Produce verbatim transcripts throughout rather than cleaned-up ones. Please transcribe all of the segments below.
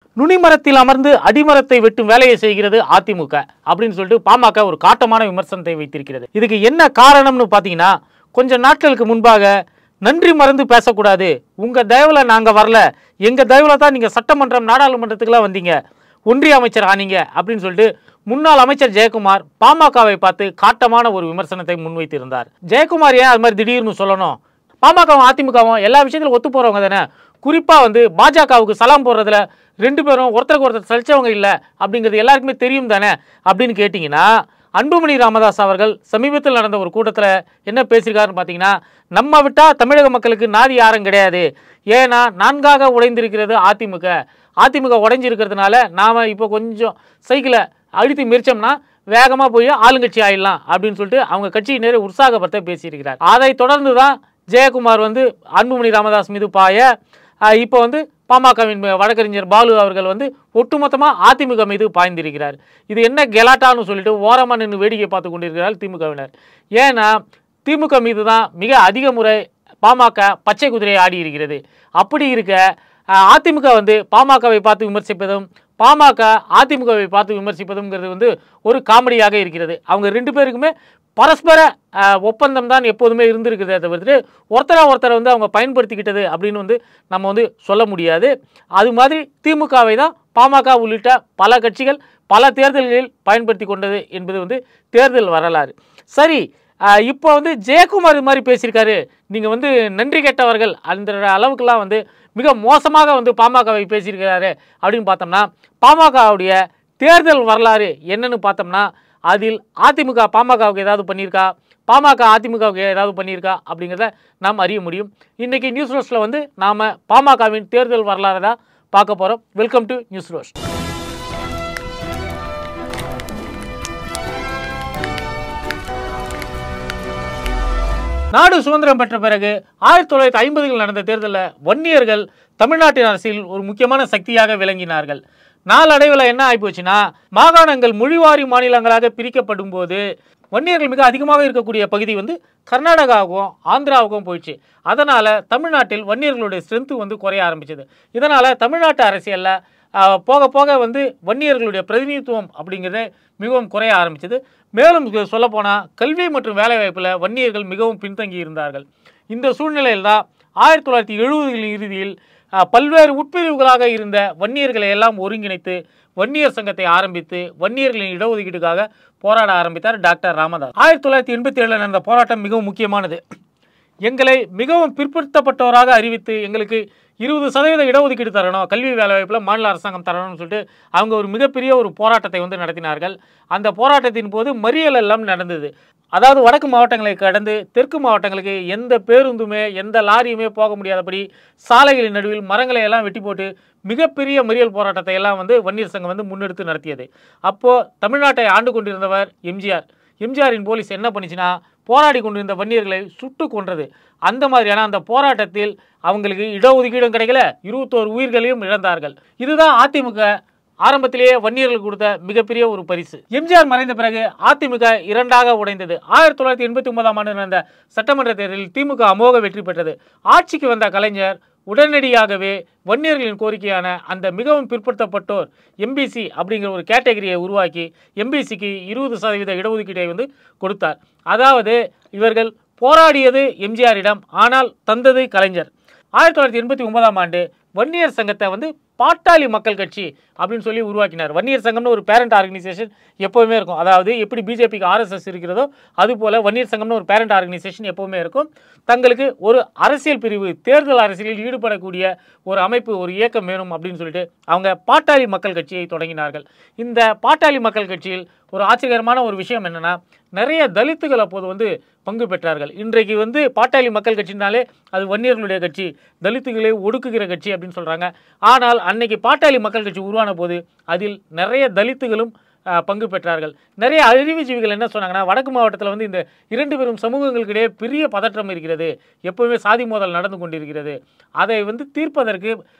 நுனிமரத்தில் அமர்ந்து அடிமரத்தை வெட்டும் வேலையை செய்கிறது அதிமுக அப்படின்னு சொல்லிட்டு பாமக ஒரு காட்டமான விமர்சனத்தை வைத்திருக்கிறது. இதுக்கு என்ன காரணம்னு பார்த்தீங்கன்னா, கொஞ்ச நாட்களுக்கு முன்பாக நன்றி மறந்து பேசக்கூடாது, உங்கள் தயவில் நாங்கள் வரல, எங்கள் தயவில் தான் நீங்கள் சட்டமன்றம் நாடாளுமன்றத்துக்குலாம் வந்தீங்க, ஒன்றிய அமைச்சர் ஆனீங்க அப்படின்னு சொல்லிட்டு முன்னாள் அமைச்சர் ஜெயக்குமார் பாமகவை பார்த்து காட்டமான ஒரு விமர்சனத்தை முன்வைத்திருந்தார். ஜெயக்குமார் ஏன் அது மாதிரி திடீர்னு சொல்லணும்? பாமகவும் அதிமுகவும் எல்லா விஷயத்திலும் ஒத்து போகிறவங்க தானே. குறிப்பாக வந்து பாஜகவுக்கு சலாம் போடுறதுல ரெண்டு பேரும் ஒருத்தருக்கு ஒருத்தர் சலிச்சவங்க இல்லை அப்படிங்கிறது எல்லாருக்குமே தெரியும் தானே அப்படின்னு கேட்டிங்கன்னா, அன்புமணி ராமதாஸ் அவர்கள் சமீபத்தில் நடந்த ஒரு கூட்டத்தில் என்ன பேசியிருக்காருன்னு பார்த்தீங்கன்னா, நம்ம விட்டால் தமிழக மக்களுக்கு நாதி யாரும் கிடையாது, ஏன்னா நான்காக உடைந்திருக்கிறது அதிமுக, அதிமுக உடைஞ்சிருக்கிறதுனால நாம் இப்போ கொஞ்சம் சைக்கிளை அழுத்தி மிரிச்சோம்னா வேகமாக போய் ஆளுங்கட்சி ஆயிடலாம் அப்படின்னு சொல்லிட்டு அவங்க கட்சியினரை உற்சாகப்படுத்த பேசியிருக்கிறார். அதை தொடர்ந்து தான் ஜெயக்குமார் வந்து அன்புமணி ராமதாஸ் மீது பாய இப்போ வந்து பாமகவின் வழக்கறிஞர் பாலு அவர்கள் வந்து ஒட்டுமொத்தமாக அதிமுக மீது பாய்ந்திருக்கிறார். இது என்ன கெலாட்டான்னு சொல்லிட்டு ஓரமாக நின்று வேடிக்கை பார்த்து கொண்டிருக்கிறார் திமுகவினர். ஏன்னா திமுக மீது தான் மிக அதிக முறை பாமக பச்சை குதிரையை ஆடி இருக்கிறது. அப்படி இருக்க அதிமுக வந்து பாமகவை பார்த்து விமர்சிப்பதும் பாமக அதிமுகவை பார்த்து விமர்சிப்பதுங்கிறது வந்து ஒரு காமெடியாக இருக்கிறது. அவங்க ரெண்டு பேருக்குமே பரஸ்பர ஒப்பந்தம் தான் எப்போதுமே இருந்திருக்குதே தவிர்த்து ஒருத்தரா ஒருத்தரை வந்து அவங்க பயன்படுத்திக்கிட்டது அப்படின்னு வந்து நம்ம வந்து சொல்ல முடியாது. அது மாதிரி திமுகவை தான் பாமக உள்ளிட்ட பல கட்சிகள் பல தேர்தல்களில் பயன்படுத்தி கொண்டது என்பது வந்து தேர்தல் வரலாறு. சரி, இப்போ வந்து ஜெயக்குமார் இது மாதிரி பேசியிருக்காரு, நீங்கள் வந்து நன்றி கேட்டவர்கள் அந்த அளவுக்குலாம் வந்து மிக மோசமாக வந்து பாமகவை பேசியிருக்கிறாரு அப்படின்னு பார்த்தோம்னா, பாமகவுடைய தேர்தல் வரலாறு என்னன்னு பார்த்தோம்னா, அதில் அதிமுக பாமகவுக்கு ஏதாவது பண்ணியிருக்கா, பாமக அதிமுகவுக்கு ஏதாவது பண்ணியிருக்கா அப்படிங்கிறத நாம் அறிய முடியும். இன்றைக்கி நியூஸ் ரோஸ்ட்டில் வந்து நாம் பாமகவின் தேர்தல் வரலாறு தான் பார்க்க போகிறோம். Welcome to news roast. நாடு சுதந்திரம் பெற்ற பிறகு ஆயிரத்தி தொள்ளாயிரத்தி ஐம்பதுகளில் நடந்த தேர்தலில் வன்னியர்கள் தமிழ்நாட்டின் அரசியல் ஒரு முக்கியமான சக்தியாக விளங்கினார்கள். நாளடைவில் என்ன ஆகிப்போச்சுன்னா, மாகாணங்கள் மொழிவாரி மாநிலங்களாக பிரிக்கப்படும் போது வன்னியர்கள் மிக அதிகமாக இருக்கக்கூடிய பகுதி வந்து கர்நாடகாவுக்கும் ஆந்திராவுக்கும் போயிடுச்சு. அதனால் தமிழ்நாட்டில் வன்னியர்களுடைய ஸ்ட்ரென்த்து வந்து குறைய ஆரம்பிச்சது. இதனால் தமிழ்நாட்டு அரசியலில் போக போக வந்து வன்னியர்களுடைய பிரதிநிதித்துவம் அப்படிங்கிறது மிகவும் குறைய ஆரம்பிச்சது. மேலும் சொல்லப்போனால் கல்வி மற்றும் வேலைவாய்ப்பில் வன்னியர்கள் மிகவும் பின்தங்கி இருந்தார்கள். இந்த சூழ்நிலையில் தான் ஆயிரத்தி தொள்ளாயிரத்தி எழுபதுகளின் இறுதியில் பல்வேறு உட்பிரிவுகளாக இருந்த வன்னியர்களை எல்லாம் ஒருங்கிணைத்து வன்னியர் சங்கத்தை ஆரம்பித்து வன்னியர்களின் இடஒதுக்கீட்டுக்காக போராட ஆரம்பித்தார் டாக்டர் ராமதாஸ். ஆயிரத்தி தொள்ளாயிரத்தி எண்பத்தி ஏழில் நடந்த போராட்டம் மிகவும் முக்கியமானது. எங்களை மிகவும் பிற்படுத்தப்பட்டவராக அறிவித்து எங்களுக்கு இருபது சதவீத இடஒதுக்கீடு தரணும், கல்வி வேலைவாய்ப்பில் மாநில அரசாங்கம் தரணும்னு சொல்லிட்டு அவங்க ஒரு மிகப்பெரிய ஒரு போராட்டத்தை வந்து நடத்தினார்கள். அந்த போராட்டத்தின் போது மறியல் எல்லாம் நடந்தது. அதாவது வடக்கு மாவட்டங்களை கடந்து தெற்கு மாவட்டங்களுக்கு எந்த பேருந்துமே எந்த லாரியுமே போக முடியாதபடி சாலைகளின் நடுவில் மரங்களை எல்லாம் வெட்டி போட்டு மிகப்பெரிய மறியல் போராட்டத்தை எல்லாம் வந்து வன்னியர் சங்கம் வந்து முன்னெடுத்து நடத்தியது. அப்போது தமிழ்நாட்டை ஆண்டு கொண்டிருந்தவர் எம்ஜிஆர். எம்ஜிஆரின் போலீஸ் என்ன பண்ணிச்சுன்னா, போராடி கொண்டிருந்த வன்னியர்களை சுட்டு கொன்றது. அந்த மாதிரியான அந்த போராட்டத்தில் அவங்களுக்கு இடஒதுக்கீடும் கிடைக்கல, இருபத்தோரு உயிர்களையும் இழந்தார்கள். இதுதான் அதிமுக ஆரம்பத்திலேயே வன்னியர்களுக்கு கொடுத்த மிகப்பெரிய ஒரு பரிசு. எம்ஜிஆர் மறைந்த பிறகு அதிமுக இரண்டாக உடைந்தது. ஆயிரத்தி தொள்ளாயிரத்தி எண்பத்தி ஒன்பதாம் ஆண்டு நடந்த சட்டமன்ற தேர்தலில் திமுக அமோக வெற்றி பெற்றது. ஆட்சிக்கு வந்த கலைஞர் உடனடியாகவே வன்னியர்களின் கோரிக்கையான அந்த மிகவும் பிற்படுத்தப்பட்டோர் எம்பிசி அப்படிங்கிற ஒரு கேட்டகரியை உருவாக்கி எம்பிசிக்கு இருபது சதவீத இடஒதுக்கீட்டை வந்து கொடுத்தார். அதாவது இவர்கள் போராடியது எம்ஜிஆரிடம், ஆனால் தந்தது கலைஞர். ஆயிரத்தி தொள்ளாயிரத்தி எண்பத்தி ஒன்பதாம் ஆண்டு வன்னியர் சங்கத்தை வந்து பாட்டாளி மக்கள் கட்சி அப்படின்னு சொல்லி உருவாக்கினார். வன்னியர் சங்கம்னு ஒரு பேரண்ட் ஆர்கனைசேஷன் எப்போவுமே இருக்கும். அதாவது எப்படி பிஜேபிக்கு ஆர்எஸ்எஸ் இருக்கிறதோ அதுபோல் வன்னியர் சங்கம்னு ஒரு பேரண்ட் ஆர்கனைசேஷன் எப்போவுமே இருக்கும். தங்களுக்கு ஒரு அரசியல் பிரிவு, தேர்தல் அரசியலில் ஈடுபடக்கூடிய ஒரு அமைப்பு, ஒரு இயக்கம் வேணும் அப்படின்னு சொல்லிட்டு அவங்க பாட்டாளி மக்கள் கட்சியை தொடங்கினார்கள். இந்த பாட்டாளி மக்கள் கட்சியில் ஒரு ஆச்சரியகரமான ஒரு விஷயம் என்னென்னா, நிறைய தலித்துகள் அப்போது வந்து பங்கு பெற்றார்கள். இன்றைக்கு வந்து பாட்டாளி மக்கள் கட்சினாலே அது வன்னியர்களுடைய கட்சி, தலித்துகளை ஒடுக்குகிற கட்சி அப்படின்னு சொல்கிறாங்க. ஆனால் அன்னைக்கு பாட்டாளி மக்கள் கட்சி உருவான போது அதில் நிறைய தலித்துகளும் பங்கு பெற்றார்கள். நிறைய அறிவுஜீவிகள் என்ன சொன்னாங்கன்னா, வடக்கு மாவட்டத்தில் வந்து இந்த இரண்டு பெரும் சமூகங்களுக்கிடையே பெரிய பதற்றம் இருக்கிறது, எப்போவுமே சாதி மோதல் நடந்து கொண்டிருக்கிறது, அதை வந்து தீர்ப்பதற்கு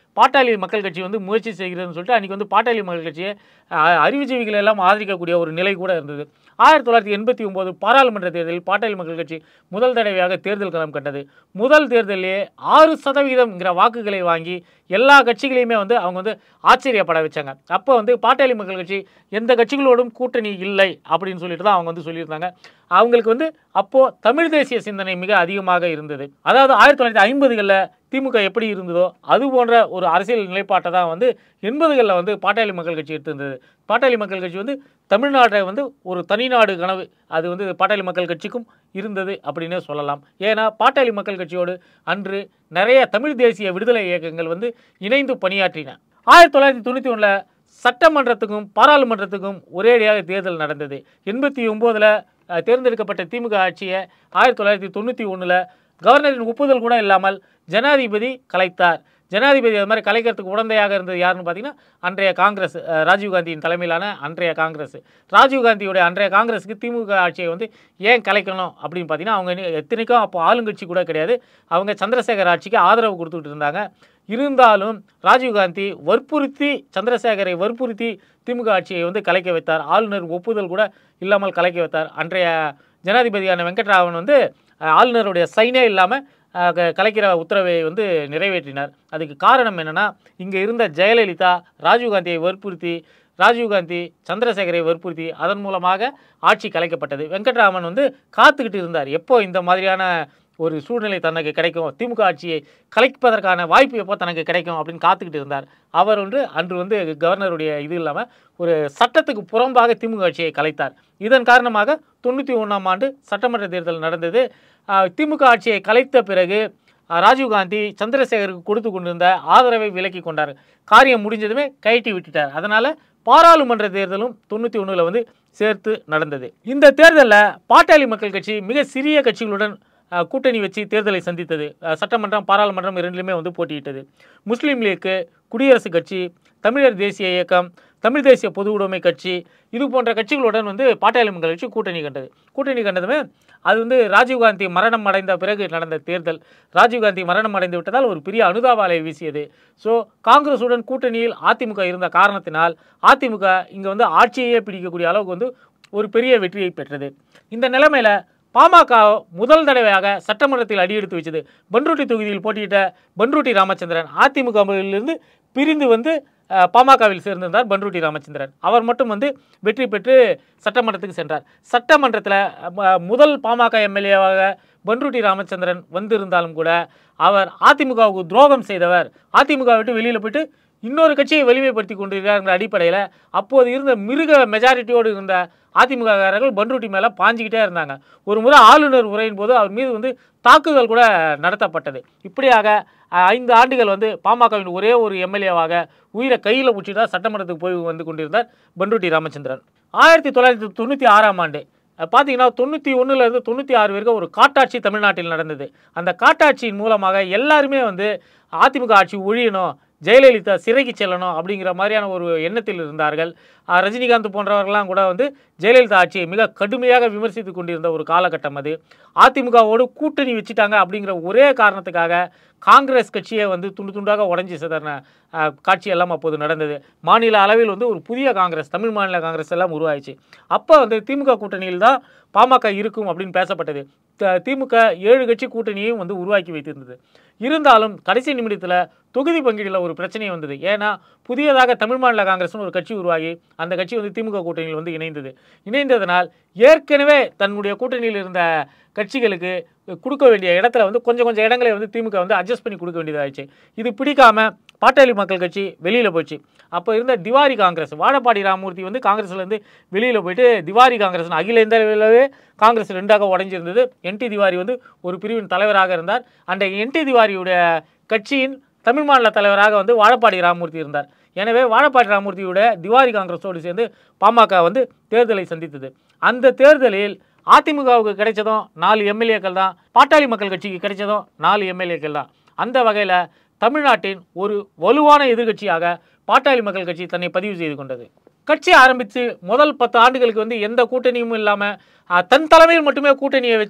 பாட்டாளி மக்கள் கட்சி வந்து முயற்சி செய்கிறதுன்னு சொல்லிட்டு அன்றைக்கி வந்து பாட்டாளி மக்கள் கட்சியை அறிவுஜீவிகள் எல்லாம் ஆதரிக்கக்கூடிய ஒரு நிலை கூட இருந்தது. ஆயிரத்தி தொள்ளாயிரத்தி எண்பத்தி ஒன்பது பாராளுமன்ற தேர்தலில் பாட்டாளி மக்கள் கட்சி முதல் தடவையாக தேர்தல் களம் கண்டது. முதல் தேர்தலிலே ஆறு சதவீதம்ங்கிற வாக்குகளை வாங்கி எல்லா கட்சிகளையுமே வந்து அவங்க வந்து ஆச்சரியப்பட வச்சாங்க. அப்போ வந்து பாட்டாளி மக்கள் கட்சி எந்த கட்சிகளோடும் கூட்டணி இல்லை அப்படின்னு சொல்லிட்டு தான் அவங்க வந்து சொல்லியிருந்தாங்க. அவங்களுக்கு வந்து அப்போது தமிழ் தேசிய சிந்தனை மிக அதிகமாக இருந்தது. அதாவது ஆயிரத்தி தொள்ளாயிரத்தி ஐம்பதுகளில் திமுக எப்படி இருந்ததோ அது போன்ற ஒரு அரசியல் நிலைப்பாட்டை தான் வந்து எண்பதுகளில் வந்து பாட்டாளி மக்கள் கட்சி எடுத்திருந்தது. பாட்டாளி மக்கள் கட்சி வந்து தமிழ்நாட்டை வந்து ஒரு தனிநாடு கனவு அது வந்து பாட்டாளி மக்கள் கட்சிக்கும் இருந்தது அப்படின்னே சொல்லலாம். ஏன்னா பாட்டாளி மக்கள் கட்சியோடு அன்று நிறைய தமிழ் தேசிய விடுதலை இயக்கங்கள் வந்து இணைந்து பணியாற்றின. ஆயிரத்தி தொள்ளாயிரத்தி தொண்ணூற்றி ஒன்றில் சட்டமன்றத்துக்கும் பாராளுமன்றத்துக்கும் ஒரேடியாக தேர்தல் நடந்தது. எண்பத்தி ஒம்போதில் தேர்ந்தெடுக்கப்பட்ட திமுக ஆட்சியை ஆயிரத்தி தொள்ளாயிரத்தி தொண்ணூற்றி ஒன்றில் கவர்னரின் ஒப்புதல் கூட இல்லாமல் ஜனாதிபதி கலைத்தார். ஜனாதிபதி அது மாதிரி கலைக்கிறதுக்கு உடந்தையாக இருந்தது யாருன்னு பார்த்தீங்கன்னா அன்றைய காங்கிரஸ், ராஜீவ்காந்தியின் தலைமையிலான அன்றைய காங்கிரஸ். ராஜீவ்காந்தியோடைய அன்றைய காங்கிரஸுக்கு திமுக ஆட்சியை வந்து ஏன் கலைக்கணும் அப்படின்னு பார்த்தீங்கன்னா அவங்க எத்தனைக்கும் அப்போ ஆளுங்கட்சி கூட கிடையாது. அவங்க சந்திரசேகர் ஆட்சிக்கு ஆதரவு கொடுத்துட்டு இருந்தாங்க. இருந்தாலும் ராஜீவ்காந்தி வற்புறுத்தி சந்திரசேகரை வற்புறுத்தி திமுக ஆட்சியை வந்து கலைக்க வைத்தார். ஆளுநர் ஒப்புதல் கூட இல்லாமல் கலைக்க வைத்தார். அன்றைய ஜனாதிபதியான வெங்கட்ராமன் வந்து ஆளுநருடைய சைனே இல்லாமல் கலைக்கிற உத்தரவை வந்து நிறைவேற்றினார். அதுக்கு காரணம் என்னென்னா இங்கே இருந்த ஜெயலலிதா ராஜீவ்காந்தியை வற்புறுத்தி ராஜீவ்காந்தி சந்திரசேகரை வற்புறுத்தி அதன் மூலமாக ஆட்சி கலைக்கப்பட்டது. வெங்கட்ராமன் வந்து காத்துக்கிட்டு இருந்தார் எப்போ இந்த மாதிரியான ஒரு சூழ்நிலை தனக்கு கிடைக்கும், திமுக ஆட்சியை கலைப்பதற்கான வாய்ப்பு எப்போ தனக்கு கிடைக்கும் அப்படின்னு காத்துக்கிட்டு இருந்தார். அவர் வந்து அன்று வந்து கவர்னருடைய இது இல்லாமல் ஒரு சட்டத்துக்கு புறம்பாக திமுக ஆட்சியை கலைத்தார். இதன் காரணமாக தொண்ணூற்றி ஒன்றாம் ஆண்டு சட்டமன்ற தேர்தல் நடந்தது. திமுக ஆட்சியை கலைத்த பிறகு ராஜீவ்காந்தி சந்திரசேகருக்கு கொடுத்து கொண்டிருந்த ஆதரவை விலக்கி கொண்டார். காரியம் முடிஞ்சதுமே கைட்டி விட்டுட்டார். அதனால் பாராளுமன்ற தேர்தலும் தொண்ணூற்றி ஒன்றில் வந்து சேர்த்து நடந்தது. இந்த தேர்தலில் பாட்டாளி மக்கள் கட்சி மிக சிறிய கட்சிகளுடன் கூட்டணி வச்சு தேர்தலை சந்தித்தது. சட்டமன்றம் பாராளுமன்றம் இரண்டிலுமே வந்து போட்டியிட்டது. முஸ்லீம் லீக்கு, குடியரசுக் கட்சி, தமிழர் தேசிய இயக்கம், தமிழ் தேசிய பொது உடைமை கட்சி இது போன்ற கட்சிகளுடன் வந்து பாட்டாளி மக்கள் கட்சி கூட்டணி கண்டது. கூட்டணி கண்டதுமே அது வந்து ராஜீவ்காந்தி மரணம் அடைந்த பிறகு நடந்த தேர்தல். ராஜீவ்காந்தி மரணம் அடைந்து விட்டதால் ஒரு பெரிய அனுதாபாலை வீசியது. ஸோ காங்கிரஸுடன் கூட்டணியில் அதிமுக இருந்த காரணத்தினால் அதிமுக இங்கே வந்து ஆட்சியையே பிடிக்கக்கூடிய அளவுக்கு வந்து ஒரு பெரிய வெற்றியை பெற்றது. இந்த நிலைமையில் பாமக முதல் தடவையாக சட்டமன்றத்தில் அடியெடுத்து வச்சது. பண்ருட்டி தொகுதியில் போட்டியிட்ட பண்ருட்டி ராமச்சந்திரன் அதிமுகவிலிருந்து பிரிந்து வந்து பாமகவில் சேர்ந்திருந்தார். பண்ருட்டி ராமச்சந்திரன் அவர் மட்டும் வந்து வெற்றி பெற்று சட்டமன்றத்துக்கு சென்றார். சட்டமன்றத்தில் முதல் பாமக எம்எல்ஏவாக பண்ருட்டி ராமச்சந்திரன் வந்திருந்தாலும் கூட அவர் அதிமுகவுக்கு துரோகம் செய்தவர், அதிமுக விட்டு வெளியில் போயிட்டு இன்னொரு கட்சியை வலிமைப்படுத்தி கொண்டிருக்கிறார் அடிப்படையில் அப்போது இருந்த மிருக மெஜாரிட்டியோடு இருந்த அதிமுககாரர்கள் பண்ருட்டி மேலே பாஞ்சிக்கிட்டே இருந்தாங்க. ஒரு முறை ஆளுநர் உரையின் போது அவர் மீது வந்து தாக்குதல் கூட நடத்தப்பட்டது. இப்படியாக ஐந்து ஆண்டுகள் வந்து பாமகவின் ஒரே ஒரு எம்எல்ஏவாக உயிரை கையில் பிடிச்சிட்டு தான் சட்டமன்றத்துக்கு போய் வந்து கொண்டிருந்தார் பண்ருட்டி ராமச்சந்திரன். ஆயிரத்தி தொள்ளாயிரத்தி தொண்ணூற்றி ஆறாம் ஆண்டு பார்த்தீங்கன்னா தொண்ணூற்றி ஒன்றுலேருந்து தொண்ணூற்றி ஆறு வரைக்கும் ஒரு காட்டாட்சி தமிழ்நாட்டில் நடந்தது. அந்த காட்டாட்சியின் மூலமாக எல்லாருமே வந்து அதிமுக ஆட்சி ஒழியணும், ஜெயலலிதா சிறைக்கு செல்லணும் அப்படிங்கிற மாதிரியான ஒரு எண்ணத்தில் இருந்தார்கள். ரஜினிகாந்த் போன்றவர்கள்லாம் கூட வந்து ஜெயலலிதா ஆட்சியை மிக கடுமையாக விமர்சித்து கொண்டிருந்த ஒரு காலகட்டம் அது. அதிமுகவோடு கூட்டணி வச்சுட்டாங்க அப்படிங்கிற ஒரே காரணத்துக்காக காங்கிரஸ் கட்சியை வந்து துண்டு துண்டாக உடஞ்சி சிதறின காட்சியெல்லாம் அப்போது நடந்தது. மாநில அளவில் வந்து ஒரு புதிய காங்கிரஸ், தமிழ் மாநில காங்கிரஸ் எல்லாம் உருவாயிடுச்சு. அப்போ வந்து திமுக கூட்டணியில் தான் பாமக இருக்கும் அப்படின்னு பேசப்பட்டது. திமுக ஏழு கட்சி கூட்டணியையும் வந்து உருவாக்கி வைத்திருந்தது. இருந்தாலும் கடைசி நிமிடத்தில் தொகுதி பங்கீடில் ஒரு பிரச்சனை வந்தது. ஏன்னா புதியதாக தமிழ் மாநில காங்கிரஸ்னு ஒரு கட்சி உருவாகி அந்த கட்சி வந்து திமுக கூட்டணியில் வந்து இணைந்தது. இணைந்ததனால் ஏற்கனவே தன்னுடைய கூட்டணியில் இருந்த கட்சிகளுக்கு கொடுக்க வேண்டிய இடத்துல வந்து கொஞ்சம் கொஞ்சம் இடங்களை வந்து திமுக வந்து அட்ஜஸ்ட் பண்ணி கொடுக்க வேண்டியதாகிடுச்சு. இது பிடிக்காம பாட்டாளி மக்கள் கட்சி வெளியில் போச்சு. அப்போ இருந்த திவாரி காங்கிரஸ், வாழப்பாடி ராமமூர்த்தி வந்து காங்கிரஸ்லேருந்து வெளியில் போயிட்டு திவாரி காங்கிரஸ் அகில இந்தியாவிலவே காங்கிரஸ் ரெண்டாக உடைஞ்சிருந்தது. என் டி திவாரி வந்து ஒரு பிரிவின் தலைவராக இருந்தார். அந்த என் டி திவாரியுடைய கட்சியின் தமிழ் மாநில தலைவராக வந்து வாழப்பாடி ராமமூர்த்தி இருந்தார். எனவே வாழப்பாடி ராமமூர்த்தியோட திவாரி காங்கிரஸோடு சேர்ந்து பாமக வந்து தேர்தலை சந்தித்தது. அந்த தேர்தலில் அதிமுகவுக்கு கிடைச்சதும் நாலு எம்எல்ஏக்கள் தான், பாட்டாளி மக்கள் கட்சிக்கு கிடைச்சதும் நாலு எம்எல்ஏக்கள் தான். அந்த வகையில் தமிழ்நாட்டின் ஒரு வலுவான எதிர்கட்சியாக பாட்டாளி மக்கள் கட்சி தன்னை பதிவு செய்து கொண்டது. கட்சி ஆரம்பித்து முதல் பத்து ஆண்டுகளுக்கு வந்து எந்த கூட்டணியும் இல்லாமல் தன் தலைமையில் மட்டுமே கூட்டணியை வச்சு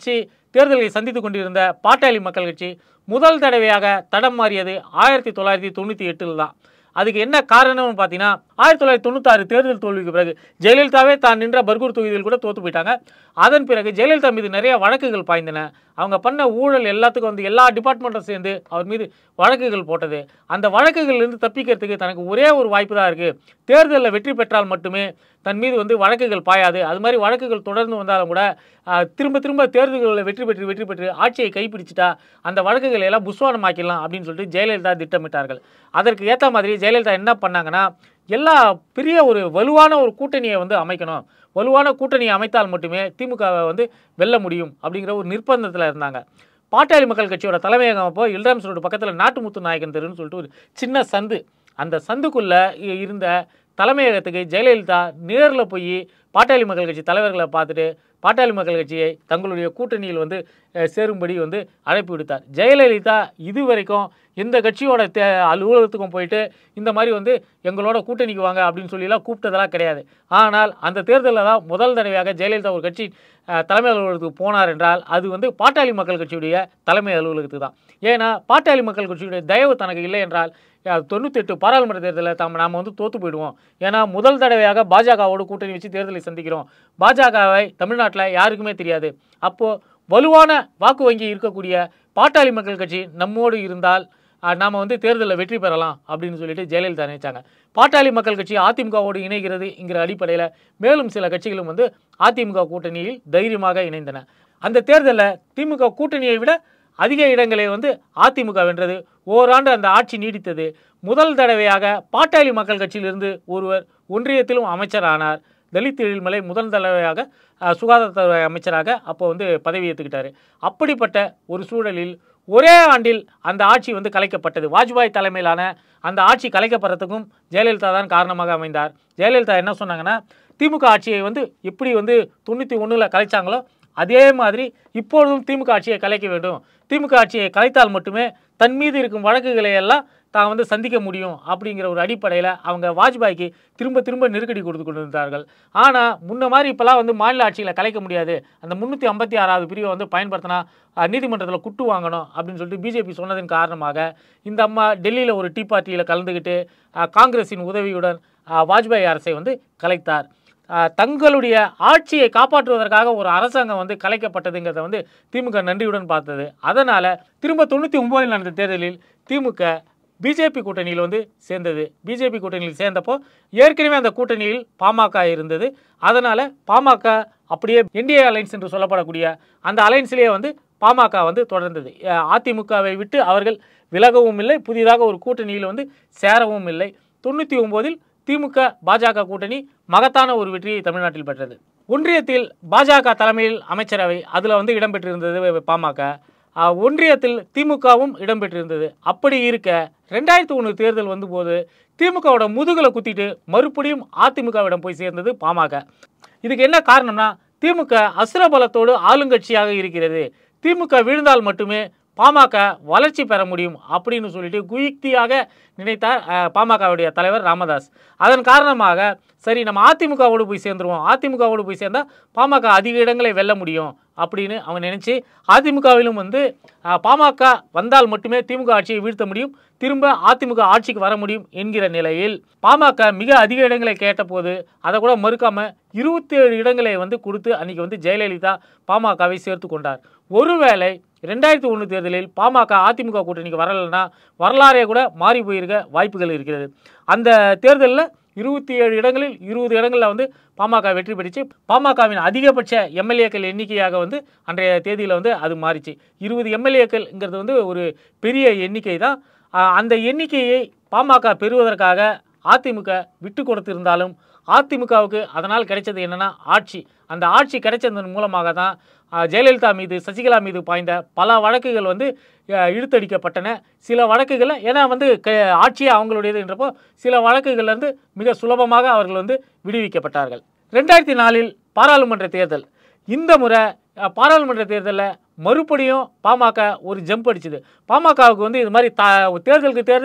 தேர்தலை சந்தித்து கொண்டிருந்த பாட்டாளி மக்கள் கட்சி முதல் தடவையாக தடம் மாறியது ஆயிரத்தி தொள்ளாயிரத்தி தொண்ணூற்றி எட்டில் தான். அதுக்கு என்ன காரணம்னு பார்த்தீங்கன்னா, ஆயிரத்தி தொள்ளாயிரத்தி தொண்ணூத்தாறு தேர்தல் தோல்விக்கு பிறகு ஜெயலலிதாவே தான் நின்ற பர்கூர் தொகுதியில் கூட தோற்று போயிட்டாங்க. அதன் பிறகு ஜெயலலிதா மீது நிறைய வழக்குகள் பாய்ந்தன. அவங்க பண்ண ஊழல் எல்லாத்துக்கும் வந்து எல்லா டிபார்ட்மெண்ட்டும் சேர்ந்து அவர் மீது வழக்குகள் போட்டது. அந்த வழக்குகளிலிருந்து தப்பிக்கிறதுக்கு தனக்கு ஒரே ஒரு வாய்ப்பு தான் இருக்குது. தேர்தலில் வெற்றி பெற்றால் மட்டுமே தன் மீது வந்து வழக்குகள் பாயாது. அது மாதிரி வழக்குகள் தொடர்ந்து வந்தாலும் கூட திரும்ப திரும்ப தேர்தல்களில் வெற்றி பெற்று வெற்றி பெற்று ஆட்சியை கைப்பிடிச்சிட்டா அந்த வழக்குகளை எல்லாம் புஸ்வானமாக்கிடலாம் அப்படின்னு சொல்லிட்டு ஜெயலலிதா திட்டமிட்டார்கள். அதற்கு ஏற்ற மாதிரி ஜெயலலிதா என்ன பண்ணாங்கன்னா, எல்லா பெரிய ஒரு வலுவான ஒரு கூட்டணியை வந்து அமைக்கணும். வலுவான கூட்டணியை அமைத்தால் மட்டுமே திமுகவை வந்து வெல்ல முடியும் அப்படிங்கிற ஒரு நிர்பந்தத்தில் இருந்தாங்க. பாட்டாளி மக்கள் கட்சியோட தலைமையகம் அப்போ இல்ராம்ஸ் ரோடு பக்கத்தில் நாட்டுமுத்து நாயக்கன் தெருன்னு சொல்லிட்டு ஒரு சின்ன சந்து, அந்த சந்துக்குள்ளே இருந்த தலைமையகத்துக்கு ஜெயலலிதா நேரில் போய் பாட்டாளி மக்கள் கட்சி தலைவர்களை பார்த்துட்டு பாட்டாளி மக்கள் கட்சியை தங்களுடைய கூட்டணியில் வந்து சேரும்படி வந்து அழைப்பு விடுத்தார். ஜெயலலிதா இது வரைக்கும் எந்த கட்சியோட தே அலுவலகத்துக்கும் போயிட்டு இந்த மாதிரி வந்து எங்களோட கூட்டணிக்கு வாங்க அப்படின்னு சொல்லிலாம் கூப்பிட்டதெல்லாம் கிடையாது. ஆனால் அந்த தேர்தலில் தான் முதல் தடவையாக ஜெயலலிதா ஒரு கட்சி தலைமை அலுவலகத்துக்கு போனார் என்றால் அது வந்து பாட்டாளி மக்கள் கட்சியுடைய தலைமை அலுவலகத்துக்கு தான். ஏன்னா பாட்டாளி மக்கள் கட்சியுடைய தயவு தனக்கு இல்லை என்றால் தொண்ணூற்றி எட்டு பாராளுமன்ற தேர்தலில் தாம் நாம் வந்து தோற்று போயிடுவோம். ஏன்னா முதல் தடவையாக பாஜகவோடு கூட்டணி வச்சு தேர்தலை சந்திக்கிறோம். பாஜகவை தமிழ்நாட்டில் யாருக்குமே தெரியாது. அப்போது வலுவான வாக்கு வங்கி இருக்கக்கூடிய பாட்டாளி மக்கள் கட்சி நம்மோடு இருந்தால் நாம் வந்து தேர்தலில் வெற்றி பெறலாம் அப்படின்னு சொல்லிட்டு ஜெயலலிதா நினைச்சாங்க. பாட்டாளி மக்கள் கட்சி அதிமுகவோடு இணைகிறதுங்கிற அடிப்படையில் மேலும் சில கட்சிகளும் வந்து அதிமுக கூட்டணியில் தைரியமாக இணைந்தன. அந்த தேர்தலில் திமுக கூட்டணியை விட அதிக இடங்களை வந்து அதிமுக வென்றது. ஓராண்டு அந்த ஆட்சி நீடித்தது. முதல் தடவையாக பாட்டாளி மக்கள் கட்சியிலிருந்து ஒருவர் ஒன்றியத்திலும் அமைச்சர் ஆனார். தலித் எழில்மலை முதல் தடவையாக சுகாதாரத்துறை அமைச்சராக அப்போ வந்து பதவி ஏற்றுக்கிட்டார். அப்படிப்பட்ட ஒரு சூழலில் ஒரே ஆண்டில் அந்த ஆட்சி வந்து கலைக்கப்பட்டது. வாஜ்பாய் தலைமையிலான அந்த ஆட்சி கலைக்கப்படுறதுக்கும் ஜெயலலிதா தான் காரணமாக அமைந்தார். ஜெயலலிதா என்ன சொன்னாங்கன்னா, திமுக ஆட்சியை வந்து எப்படி வந்து தொண்ணூற்றி ஒன்றில் கலைச்சாங்களோ அதே மாதிரி இப்பொழுதும் திமுக ஆட்சியை கலைக்க வேண்டும். திமுக ஆட்சியை கலைத்தால் மட்டுமே தன் மீது இருக்கும் வழக்குகளை எல்லாம் தான் வந்து சந்திக்க முடியும் அப்படிங்கிற ஒரு அடிப்படையில் அவங்க வாஜ்பாய்க்கு திரும்ப திரும்ப நெருக்கடி கொடுத்து கொண்டு இருந்தார்கள். ஆனால் முன்ன மாதிரி இப்போலாம் வந்து மாநில ஆட்சியில் கலைக்க முடியாது. அந்த முந்நூற்றி ஐம்பத்தி ஆறாவது பிரிவை வந்து பயன்படுத்தினா நீதிமன்றத்தில் குட்டு வாங்கணும் அப்படின்னு சொல்லிட்டு பிஜேபி சொன்னதன் காரணமாக இந்த அம்மா டெல்லியில் ஒரு டீ பார்ட்டியில் கலந்துக்கிட்டு காங்கிரஸின் உதவியுடன் வாஜ்பாய் அரசை வந்து கலைத்தார். தங்களுடைய ஆட்சியை காப்பாற்றுவதற்காக ஒரு அரசாங்கம் வந்து கலைக்கப்பட்டதுங்கிறத வந்து திமுக நன்றியுடன் பார்த்தது. அதனால் திரும்ப தொண்ணூற்றி ஒம்போதில் நடந்த தேர்தலில் திமுக பிஜேபி கூட்டணியில் வந்து சேர்ந்தது. பிஜேபி கூட்டணியில் சேர்ந்தப்போ ஏற்கனவே அந்த கூட்டணியில் பாமக இருந்தது. அதனால் பாமக அப்படியே என்டிஏ அலைன்ஸ் என்று சொல்லப்படக்கூடிய அந்த அலைன்ஸ்லேயே வந்து பாமக வந்து தொடர்ந்தது. அதிமுகவை விட்டு அவர்கள் விலகவும் இல்லை, புதிதாக ஒரு கூட்டணியில் வந்து சேரவும் இல்லை. தொண்ணூற்றி ஒம்போதில் திமுக பாஜக கூட்டணி மகத்தான ஒரு வெற்றியை தமிழ்நாட்டில் பெற்றது. ஒன்றியத்தில் பாஜக தலைமையில் அமைச்சரவை அதில் வந்து இடம்பெற்றிருந்தது பாமக. ஒன்றியத்தில் திமுகவும் இடம்பெற்றிருந்தது. அப்படி இருக்க ரெண்டாயிரத்தி ஒன்று தேர்தல் வந்தபோது திமுகவோட முதுகலை குத்திட்டு மறுபடியும் அதிமுகவிடம் போய் சேர்ந்தது பாமக. இதுக்கு என்ன காரணம்னா, திமுக அசுரபலத்தோடு ஆளுங்கட்சியாக இருக்கிறது. திமுக வீழ்ந்தால் மட்டுமே பாமக வளர்ச்சி பெற முடியும் அப்படின்னு சொல்லிட்டு குயுக்தியாக நினைத்தார் பாமகவுடைய தலைவர் ராமதாஸ். அதன் காரணமாக சரி நம்ம அதிமுகவோடு போய் சேர்ந்துருவோம், அதிமுகவோடு போய் சேர்ந்தால் பாமக அதிக இடங்களை வெல்ல முடியும் அப்படின்னு அவங்க நினச்சி அதிமுகவிலும் வந்து பாமக வந்தால் மட்டுமே திமுக ஆட்சியை வீழ்த்த முடியும், திரும்ப அதிமுக ஆட்சிக்கு வர முடியும் என்கிற நிலையில் பாமக மிக அதிக இடங்களை கேட்டபோது அதை கூட மறுக்காமல் இருபத்தி ஏழு இடங்களை வந்து கொடுத்து அன்றைக்கி வந்து ஜெயலலிதா பாமகவை சேர்த்து கொண்டார். ஒருவேளை ரெண்டாயிரத்தி ஒன்று தேர்தலில் பாமக அதிமுக கூட்டணிக்கு வரலைன்னா வரலாறே கூட மாறி போயிருக்க வாய்ப்புகள் இருக்கிறது. அந்த தேர்தலில் இருபத்தி ஏழு இடங்களில் இருபது இடங்களில் வந்து பாமக வெற்றி பெற்றுச்சு. பாமகவின் அதிகபட்ச எம்எல்ஏக்கள் எண்ணிக்கையாக வந்து அன்றைய தேதியில் வந்து அது மாறிச்சு. இருபது எம்எல்ஏக்கள்ங்கிறது வந்து ஒரு பெரிய எண்ணிக்கை தான். அந்த எண்ணிக்கையை பாமக பெறுவதற்காக அதிமுக விட்டு கொடுத்திருந்தாலும் அதிமுகவுக்கு அதனால் கிடைச்சது என்னென்னா ஆட்சி. அந்த ஆட்சி கிடைச்சதன் மூலமாக தான் ஜெயலலிதா மீது சசிகலா மீது பாய்ந்த பல வழக்குகள் வந்து இழுத்தடிக்கப்பட்டன. சில வழக்குகளை ஏன்னா வந்து க ஆட்சியே அவங்களுடையது என்றப்போ சில வழக்குகள்லேருந்து மிக சுலபமாக அவர்கள் வந்து விடுவிக்கப்பட்டார்கள். ரெண்டாயிரத்தி நாலில் பாராளுமன்ற தேர்தல். இந்த முறை பாராளுமன்ற தேர்தலில் மறுபடியும் பாமக ஒரு ஜம்ப் அடிச்சுது. பாமகவுக்கு வந்து இது மாதிரி த தேர்தலுக்கு தேர்தல்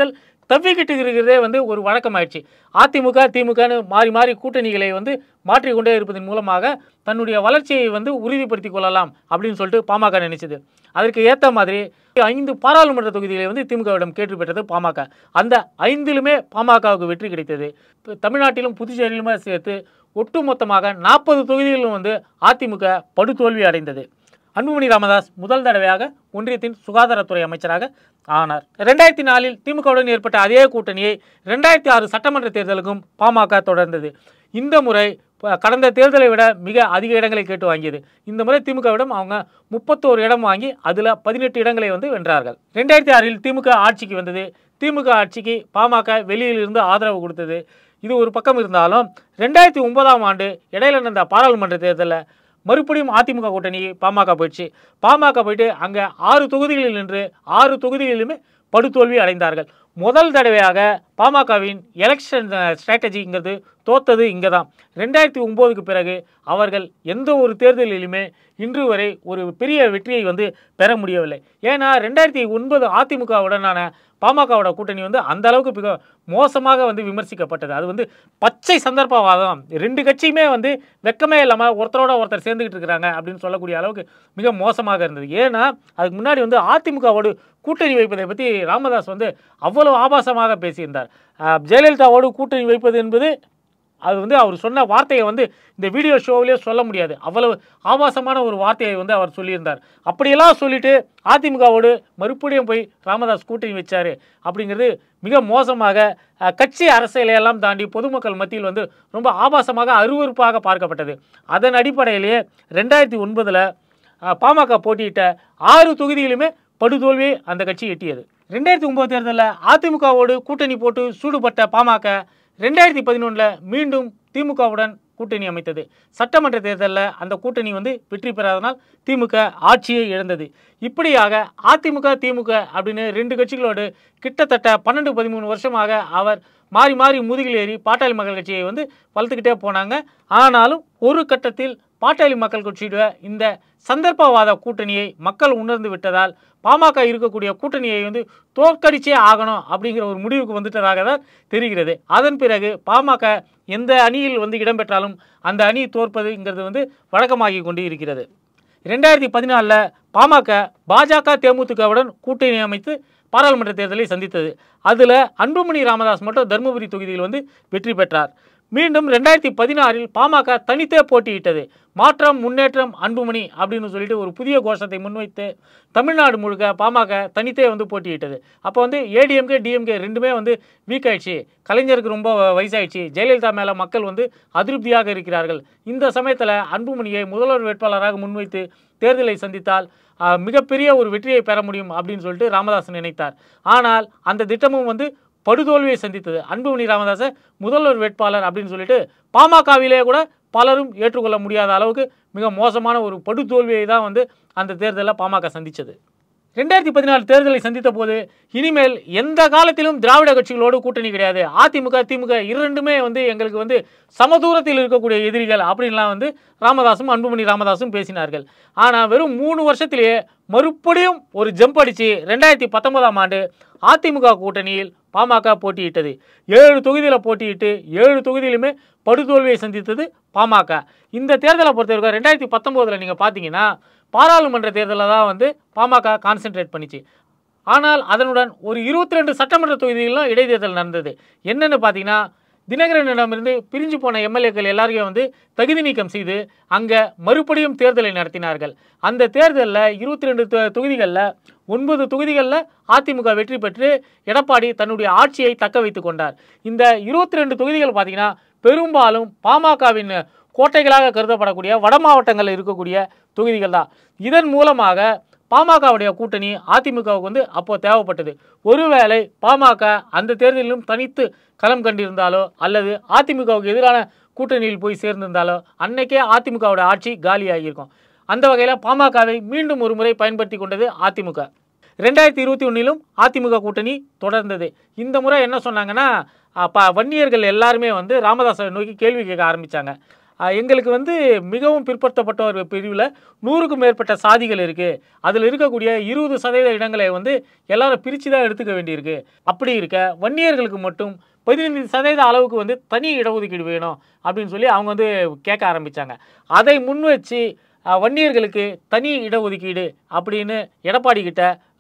தவிக்கிட்டு இருக்கிறதே வந்து ஒரு வழக்கமாயிடுச்சு. அதிமுக திமுகன்னு மாறி மாறி கூட்டணிகளை வந்து மாற்றிக்கொண்டே இருப்பதன் மூலமாக தன்னுடைய வளர்ச்சியை வந்து உறுதிப்படுத்திக் கொள்ளலாம் அப்படின்னு சொல்லிட்டு பாமக நினைச்சது. அதற்கு ஏற்ற மாதிரி ஐந்து பாராளுமன்ற தொகுதிகளை வந்து திமுகவிடம் கேட்டு பெற்றது பாமக. அந்த ஐந்திலுமே பாமகவுக்கு வெற்றி கிடைத்தது. தமிழ்நாட்டிலும் புதுச்சேரியிலுமே சேர்த்து ஒட்டுமொத்தமாக நாற்பது தொகுதிகளிலும் வந்து அதிமுக படுதோல்வி அடைந்தது. அன்புமணி ராமதாஸ் முதல் தடவையாக ஒன்றியத்தின் சுகாதாரத்துறை அமைச்சராக ஆனார். ரெண்டாயிரத்தி நாலில் திமுகவுடன் ஏற்பட்ட அதே கூட்டணியை ரெண்டாயிரத்தி ஆறு சட்டமன்ற தேர்தலுக்கும் பாமக தொடர்ந்தது. இந்த முறை கடந்த தேர்தலை விட மிக அதிக இடங்களை கேட்டு வாங்கியது. இந்த முறை திமுகவிடம் அவங்க முப்பத்தோரு இடம் வாங்கி அதில் பதினெட்டு இடங்களை வந்து வென்றார்கள். ரெண்டாயிரத்தி ஆறில் திமுக ஆட்சிக்கு வந்தது. திமுக ஆட்சிக்கு பாமக வெளியிலிருந்து ஆதரவு கொடுத்தது. இது ஒரு பக்கம் இருந்தாலும் ரெண்டாயிரத்தி ஒன்பதாம் ஆண்டு இடையில நடந்த பாராளுமன்ற தேர்தலில் மறுபடியும் அதிமுக கூட்டணி பாமக போயிடுச்சு. பாமக போயிட்டு அங்கே ஆறு தொகுதிகளில் நின்று ஆறு தொகுதிகளிலுமே படுதோல்வி அடைந்தார்கள். முதல் தடவையாக பாமகவின் எலெக்ஷன் ஸ்ட்ராட்டஜிங்கிறது தோத்தது இங்கே தான். ரெண்டாயிரத்தி ஒம்போதுக்கு பிறகு அவர்கள் எந்த ஒரு தேர்தலிலுமே இன்று வரை ஒரு பெரிய வெற்றியை வந்து பெற முடியவில்லை. ஏன்னா ரெண்டாயிரத்தி ஒன்பது அதிமுகவுடனான பாமகவோட கூட்டணி வந்து அந்த அளவுக்கு மிக மோசமாக வந்து விமர்சிக்கப்பட்டது. அது வந்து பச்சை சந்தர்ப்பவாதம். ரெண்டு கட்சியுமே வந்து வெக்கமே இல்லாமல் ஒருத்தரோட ஒருத்தர் சேர்ந்துக்கிட்டு இருக்கிறாங்க அப்படின்னு சொல்லக்கூடிய அளவுக்கு மிக மோசமாக இருந்தது. ஏன்னா அதுக்கு முன்னாடி வந்து அதிமுகவோடு கூட்டணி வைப்பதை பற்றி ராமதாஸ் வந்து அவ்வளவு ஆபாசமாக பேசியிருந்தார். ஜெயலலிதாவோடு கூட்டணி வைப்பது என்பது அது வந்து அவர் சொன்ன வார்த்தையை வந்து இந்த வீடியோ ஷோவிலே சொல்ல முடியாது. அவ்வளவு ஆபாசமான ஒரு வார்த்தையை வந்து அவர் சொல்லியிருந்தார். அப்படியெல்லாம் சொல்லிட்டு அதிமுகவோடு மறுபடியும் போய் ராமதாஸ் கூட்டணி வச்சார் அப்படிங்கிறது மிக மோசமாக கட்சி அரசியலையெல்லாம் தாண்டி பொதுமக்கள் மத்தியில் வந்து ரொம்ப ஆபாசமாக அருவருப்பாக பார்க்கப்பட்டது. அதன் அடிப்படையிலேயே ரெண்டாயிரத்தி ஒன்பதில் பாமக போட்டியிட்ட ஆறு தொகுதியிலுமே படுதோல்வியை அந்த கட்சி எட்டியது. ரெண்டாயிரத்தி ஒன்பது தேர்தலில் அதிமுகவோடு கூட்டணி போட்டு சூடுபட்ட பாமக ரெண்டாயிரத்தி பதினொன்றில் மீண்டும் திமுகவுடன் கூட்டணி அமைத்தது. சட்டமன்ற தேர்தலில் அந்த கூட்டணி வந்து வெற்றி பெறாதனால் திமுக ஆட்சியை இழந்தது. இப்படியாக அதிமுக திமுக அப்படின்னு ரெண்டு கட்சிகளோடு கிட்டத்தட்ட பன்னெண்டு பதிமூணு வருஷமாக அவர் மாறி மாறி முதுகில் ஏறி பாட்டாளி மக்கள் கட்சியை வந்து வளர்த்துக்கிட்டே போனாங்க. ஆனாலும் ஒரு கட்டத்தில் பாட்டாளி மக்கள் கட்சியோட இந்த சந்தர்ப்பவாத கூட்டணியை மக்கள் உணர்ந்து விட்டதால் பாமக இருக்கக்கூடிய கூட்டணியை வந்து தோற்கடிச்சே ஆகணும் அப்படிங்கிற ஒரு முடிவுக்கு வந்துட்டதாக தான் தெரிகிறது. அதன் பிறகு பாமக எந்த அணியில் வந்து இடம்பெற்றாலும் அந்த அணி தோற்பதுங்கிறது வந்து வழக்கமாகி கொண்டு இருக்கிறது. ரெண்டாயிரத்தி பதினாலில் பாமக பாஜக தேமுதிகவுடன் கூட்டணி அமைத்து பாராளுமன்ற தேர்தலை சந்தித்தது. அதில் அன்புமணி ராமதாஸ் மட்டும் தருமபுரி தொகுதியில் வந்து வெற்றி பெற்றார். மீண்டும் ரெண்டாயிரத்தி பதினாறில் பாமக தனித்தே போட்டியிட்டது. மாற்றம் முன்னேற்றம் அன்புமணி அப்படின்னு சொல்லிட்டு ஒரு புதிய கோஷத்தை முன்வைத்து தமிழ்நாடு முழுக்க பாமக தனித்தே வந்து போட்டியிட்டது. அப்போ வந்து ஏடிஎம்கே டிஎம்கே ரெண்டுமே வந்து வீக் ஆயிடுச்சு. கலைஞருக்கு ரொம்ப வயசாயிடுச்சு. ஜெயலலிதா மேலே மக்கள் வந்து அதிருப்தியாக இருக்கிறார்கள். இந்த சமயத்தில் அன்புமணியை முதல்வர் வேட்பாளராக முன்வைத்து தேர்தலை சந்தித்தால் மிகப்பெரிய ஒரு வெற்றியை பெற முடியும் அப்படின்னு சொல்லிட்டு ராமதாஸ் நினைத்தார். ஆனால் அந்த திட்டமும் வந்து படுதோல்வியை சந்தித்தது. அன்புமணி ராமதாஸை முதல்வர் வேட்பாளர் அப்படின்னு சொல்லிட்டு பாமகவிலே கூட பலரும் ஏற்றுக்கொள்ள முடியாத அளவுக்கு மிக மோசமான ஒரு படுதோல்வியை தான் வந்து அந்த தேர்தலில் பாமக சந்தித்தது. ரெண்டாயிரத்தி பதினாலு தேர்தலை சந்தித்த போது இனிமேல் எந்த காலத்திலும் திராவிட கட்சிகளோடு கூட்டணி கிடையாது, அதிமுக திமுக இரண்டுமே வந்து எங்களுக்கு வந்து சமதூரத்தில் இருக்கக்கூடிய எதிரிகள் அப்படின்லாம் வந்து ராமதாசும் அன்புமணி ராமதாசும் பேசினார்கள். ஆனால் வெறும் மூணு வருஷத்திலேயே மறுபடியும் ஒரு ஜம்ப் அடித்து ரெண்டாயிரத்தி பத்தொன்பதாம் ஆண்டு அதிமுக கூட்டணியில் பாமக போட்டியிட்டது. ஏழு தொகுதியில் போட்டியிட்டு ஏழு தொகுதியிலுமே படுதோல்வியை சந்தித்தது பாமக. இந்த தேர்தலை பொறுத்தவரைக்கும் ரெண்டாயிரத்தி பத்தொம்போதில் நீங்கள் பார்த்தீங்கன்னா பாராளுமன்ற தேர்தலில் தான் வந்து பாமக கான்சென்ட்ரேட் பண்ணிச்சு. ஆனால் அதனுடன் ஒரு இருபத்தி ரெண்டு சட்டமன்ற தொகுதிகளிலும் இடைத்தேர்தல் நடந்தது. என்னென்னு பார்த்தீங்கன்னா தினகரனிடமிருந்து பிரிஞ்சு போன எம்எல்ஏக்கள் எல்லாரையும் வந்து தகுதி நீக்கம் செய்து அங்கே மறுபடியும் தேர்தலை நடத்தினார்கள். அந்த தேர்தலில் இருபத்தி ரெண்டு தொகுதிகளில் ஒன்பது தொகுதிகளில் அதிமுக வெற்றி பெற்று எடப்பாடி தன்னுடைய ஆட்சியை தக்க வைத்து கொண்டார். இந்த இருபத்தி ரெண்டு தொகுதிகள் பார்த்தீங்கன்னா பெரும்பாலும் பாமகவின் கோட்டைகளாக கருதப்படக்கூடிய வட மாவட்டங்களில் இருக்கக்கூடிய தொகுதிகள் தான். இதன் மூலமாக பாமகவுடைய கூட்டணி அதிமுகவுக்கு வந்து அப்போ தேவைப்பட்டது. ஒருவேளை பாமக அந்த தேர்தலிலும் தனித்து களம் கண்டிருந்தாலோ அல்லது அதிமுகவுக்கு எதிரான கூட்டணியில் போய் சேர்ந்திருந்தாலோ அன்னைக்கே அதிமுகவோட ஆட்சி காலியாகியிருக்கும். அந்த வகையில் பாமகவை மீண்டும் ஒரு முறை பயன்படுத்தி கொண்டது அதிமுக. ரெண்டாயிரத்தி இருபத்தி ஒன்றிலும் அதிமுக கூட்டணி தொடர்ந்தது. இந்த முறை என்ன சொன்னாங்கன்னா ப வன்னியர்கள் எல்லாருமே வந்து ராமதாஸை நோக்கி கேள்வி கேட்க ஆரம்பித்தாங்க. எங்களுக்கு வந்து மிகவும் பிற்படுத்தப்பட்ட ஒரு பிரிவில் நூறுக்கும் மேற்பட்ட சாதிகள் இருக்குது, அதில் இருக்கக்கூடிய இருபது சதவீத இடங்களை வந்து எல்லாரும் பிரித்து தான் எடுத்துக்க வேண்டியிருக்கு. அப்படி இருக்க வன்னியர்களுக்கு மட்டும் பதினைந்து சதவீத அளவுக்கு வந்து தனி இடஒதுக்கீடு வேணும் அப்படின்னு சொல்லி அவங்க வந்து கேட்க ஆரம்பித்தாங்க. அதை முன் வச்சு வன்னியர்களுக்கு தனி இடஒதுக்கீடு அப்படின்னு எடப்பாடி கிட்ட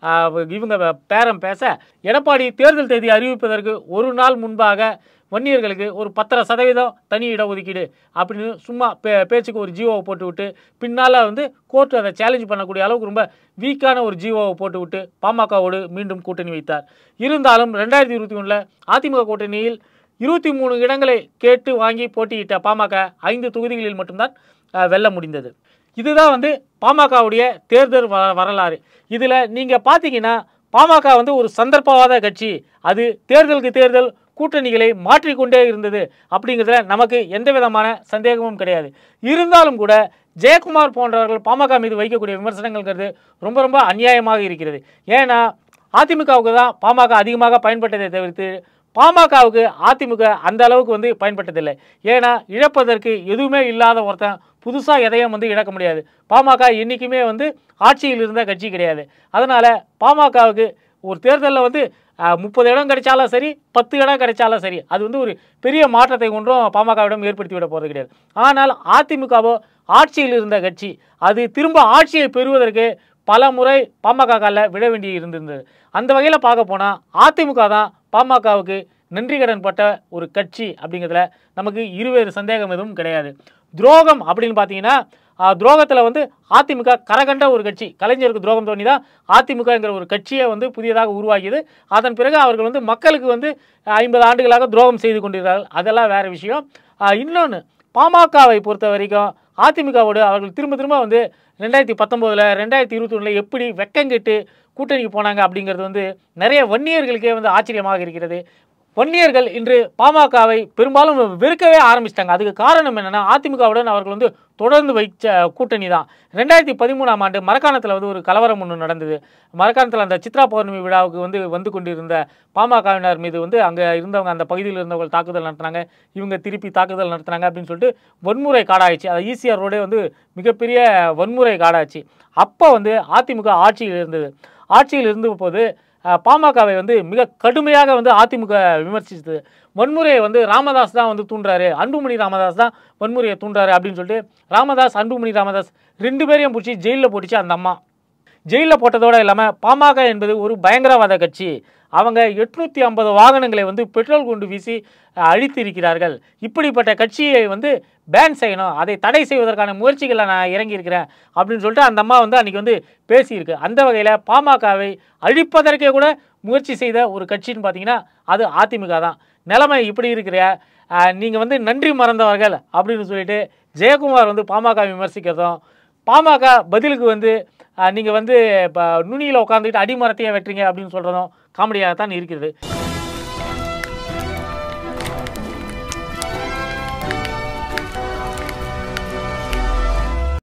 இவங்க பேரம் பேச, எடப்பாடி தேர்தல் தேதி அறிவிப்பதற்கு ஒரு நாள் முன்பாக வன்னியர்களுக்கு ஒரு பத்தரை சதவீதம் தனி இடஒதுக்கீடு அப்படின்னு சும்மா பே பேச்சுக்கு ஒரு ஜீவோவை போட்டு விட்டு, பின்னால் வந்து கோர்ட்டு அதை சேலஞ்ச் பண்ணக்கூடிய அளவுக்கு ரொம்ப வீக்கான ஒரு ஜீவோவை போட்டு விட்டு பாமகவோடு மீண்டும் கூட்டணி வைத்தார். இருந்தாலும் ரெண்டாயிரத்தி இருபத்தி ஒன்றில் அதிமுக கூட்டணியில் இருபத்தி மூணு இடங்களை கேட்டு வாங்கி போட்டியிட்ட பாமக ஐந்து தொகுதிகளில் மட்டும்தான் வெல்ல முடிந்தது. இதுதான் வந்து பாமகவுடைய தேர்தல் வ வரலாறு. இதில் நீங்கள் பார்த்தீங்கன்னா பாமக வந்து ஒரு சந்தர்ப்பவாத கட்சி, அது தேர்தலுக்கு தேர்தல் கூட்டணிகளை மாற்றிக்கொண்டே இருந்தது அப்படிங்கிறதுல நமக்கு எந்த விதமான சந்தேகமும் கிடையாது. இருந்தாலும் கூட ஜெயக்குமார் போன்றவர்கள் பாமக மீது வைக்கக்கூடிய விமர்சனங்கள்ங்கிறது ரொம்ப ரொம்ப அநியாயமாக இருக்கிறது. ஏன்னா அதிமுகவுக்கு தான் பாமக அதிகமாக பயன்பட்டதை தவிர்த்து பாமகவுக்கு அதிமுக அந்த அளவுக்கு வந்து பயன்பட்டதில்லை. ஏன்னா இழப்பதற்கு எதுவுமே இல்லாத ஒருத்தன் புதுசாக எதையும் வந்து இழக்க முடியாது. பாமக என்றைக்குமே வந்து ஆட்சியில் இருந்த கட்சி கிடையாது. அதனால் பாமகவுக்கு ஒரு தேர்தலில் வந்து முப்பது இடம் கிடைச்சாலும் சரி, பத்து இடம் கிடைச்சாலும் சரி, அது வந்து ஒரு பெரிய மாற்றத்தை கொண்டும் பாமகவிடம் ஏற்படுத்தி விட போகிறது கிடையாது. ஆனால் அதிமுகவோ ஆட்சியில் இருந்த கட்சி, அது திரும்ப ஆட்சியை பெறுவதற்கு பல முறை பாமக காலில் விட வேண்டி இருந்திருந்தது. அந்த வகையில் பார்க்க போனால் அதிமுக தான் பாமகவுக்கு நன்றி கடன் பட்ட ஒரு கட்சி அப்படிங்கிறதுல நமக்கு இருவேறு சந்தேகம் எதுவும் கிடையாது. துரோகம் அப்படின்னு பார்த்தீங்கன்னா துரோகத்தில் வந்து அதிமுக கரகண்ட ஒரு கட்சி. கலைஞருக்கு துரோகம் தோணி தான் அதிமுகங்கிற ஒரு கட்சியை வந்து புதியதாக உருவாக்கியது. அதன் பிறகு அவர்கள் வந்து மக்களுக்கு வந்து ஐம்பது ஆண்டுகளாக துரோகம் செய்து கொண்டிருக்கிறார்கள். அதெல்லாம் வேறு விஷயம். இன்னொன்று, பாமகவை பொறுத்த வரைக்கும் அதிமுகவோடு அவர்கள் திரும்ப திரும்ப வந்து ரெண்டாயிரத்தி பத்தொம்போதில் ரெண்டாயிரத்தி இருபத்தி ஒன்றில் எப்படி வெக்கங்கெட்டு கூட்டணிக்கு போனாங்க அப்படிங்கிறது வந்து நிறைய வன்னியர்களுக்கே வந்து ஆச்சரியமாக இருக்கிறது. வன்னியர்கள் இன்று பாமகவை பெரும்பாலும் வெறுக்கவே ஆரம்பிச்சிட்டாங்க. அதுக்கு காரணம் என்னென்னா அதிமுகவுடன் அவர்கள் வந்து தொடர்ந்து வைச்ச கூட்டணி தான். ரெண்டாயிரத்தி பதிமூணாம் ஆண்டு மரக்காணத்தில் வந்து ஒரு கலவரம் ஒன்று நடந்தது. மரக்காணத்தில் அந்த சித்ரா பௌர்ணமி விழாவுக்கு வந்து வந்து கொண்டிருந்த பாமகவினர் மீது வந்து அங்கே இருந்தவங்க, அந்த பகுதியில் இருந்தவங்க தாக்குதல் நடத்தினாங்க. இவங்க திருப்பி தாக்குதல் நடத்தினாங்க அப்படின்னு சொல்லிட்டு வன்முறை காடாயிடுச்சு. அது ஈசிஆர் ரோடே வந்து மிகப்பெரிய வன்முறை காடாச்சு. அப்போ வந்து அதிமுக ஆட்சியில் இருந்தது. ஆட்சியில் இருந்த போது பாமகவை வந்து மிக கடுமையாக வந்து அதிமுக விமர்சித்தது. வன்முறையை வந்து ராமதாஸ் தான் வந்து தூண்டுறாரு, அன்புமணி ராமதாஸ் தான் வன்முறையை தூண்டுறாரு அப்படின்னு சொல்லிட்டு ராமதாஸ், அன்புமணி ராமதாஸ் ரெண்டு பேரையும் பிடிச்சி ஜெயிலில் போட்டுச்சு அந்த அம்மா. ஜெயிலில் போட்டதோடு இல்லாமல் பாமக என்பது ஒரு பயங்கரவாத கட்சி. அவங்க எட்நூற்றி ஐம்பது வாகனங்களை வந்து பெட்ரோல் கொண்டு வீசி அழித்து இருக்கிறார்கள். இப்படிப்பட்ட கட்சியை வந்து பேன் செய்யணும், அதை தடை செய்வதற்கான முயற்சிகளை நான் இறங்கியிருக்கிறேன் அப்படின்னு சொல்லிட்டு அந்த அம்மா வந்து அன்றைக்கி வந்து பேசியிருக்கு. அந்த வகையில் பாமகவை அழிப்பதற்கே கூட முயற்சி செய்த ஒரு கட்சின்னு பார்த்தீங்கன்னா அது அதிமுக தான். நிலைமை இப்படி இருக்கிற நீங்கள் வந்து நன்றி மறந்தவர்கள் அப்படின்னு சொல்லிட்டு ஜெயக்குமார் வந்து பாமக விமர்சிக்கிறதும், பாமக பதிலுக்கு வந்து நீங்கள் வந்து இப்போ நுனியில் உட்காந்துக்கிட்டு அடிமரத்தையே வெட்டுறீங்க அப்படின்னு சொல்கிறதும் காமெடியாக தான் இருக்கிறது.